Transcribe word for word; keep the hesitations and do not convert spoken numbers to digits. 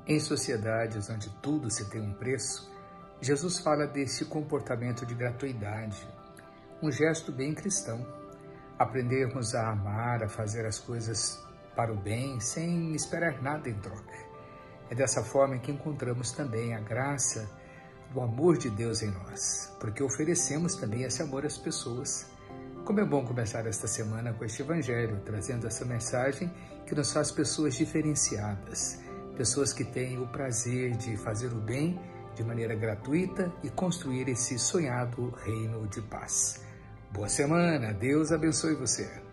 Em sociedades onde tudo se tem um preço, Jesus fala desse comportamento de gratuidade, um gesto bem cristão. Aprendermos a amar, a fazer as coisas para o bem, sem esperar nada em troca. É dessa forma que encontramos também a graça do amor de Deus em nós, porque oferecemos também esse amor às pessoas. Como é bom começar esta semana com este Evangelho, trazendo essa mensagem que nos faz pessoas diferenciadas, pessoas que têm o prazer de fazer o bem de maneira gratuita e construir esse sonhado reino de paz. Boa semana, Deus abençoe você.